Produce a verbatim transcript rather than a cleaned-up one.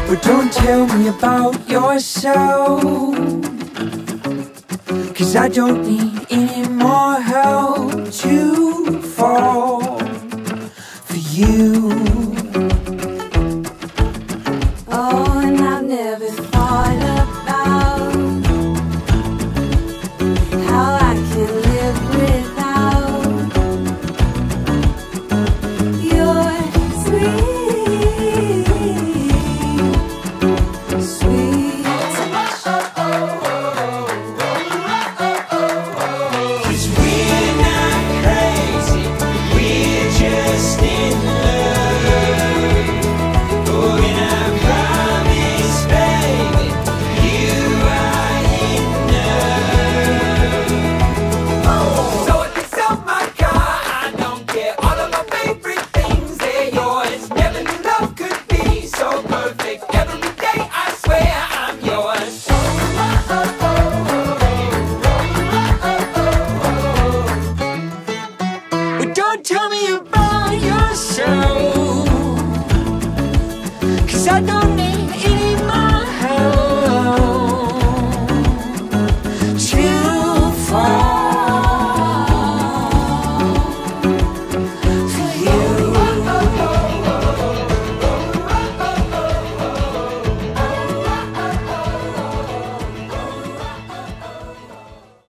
But don't tell me about yourself, 'cause I don't need any more help to fall for you. Oh, and I've never thought about how I can live without your sweet, sweet touch. 'Cause we're not crazy, we're just in love. Oh, and I promise, baby, you are enough. So if you sell my car, I don't care. All of my favorite things, they're yours. Never knew love could be so perfect. Every day I swear I'm yours. But don't tell me about yourself, 'cause I don't need